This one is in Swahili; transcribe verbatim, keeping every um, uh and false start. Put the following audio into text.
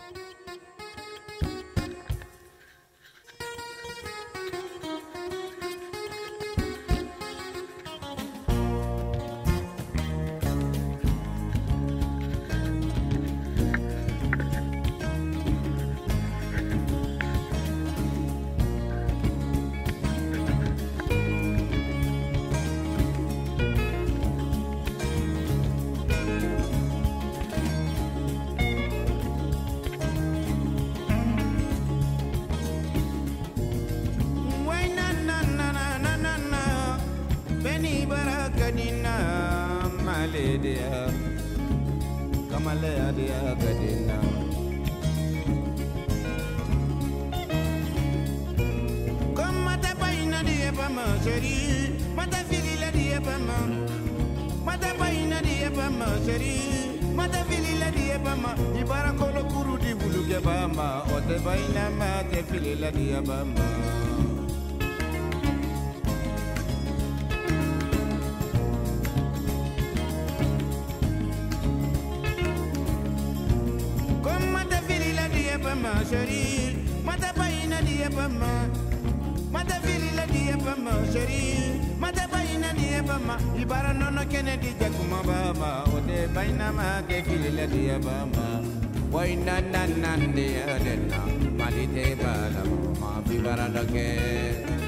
dia kamalaya dia gadina comme mata paina dia pama chéri mata filila dia pama mata paina dia pama chéri mata filila dia pama ibara kolo kuru di bulu ke pama o te paina ma te filila dia pama ma chérie, mata paina dia pama, mata fili la dia pama chérie, mata paina dia pama, ibara nono kene di jakuma baba, ode paina ma ke fili la dia pama, wai na na na dia dena, malite bala ma bibara doke.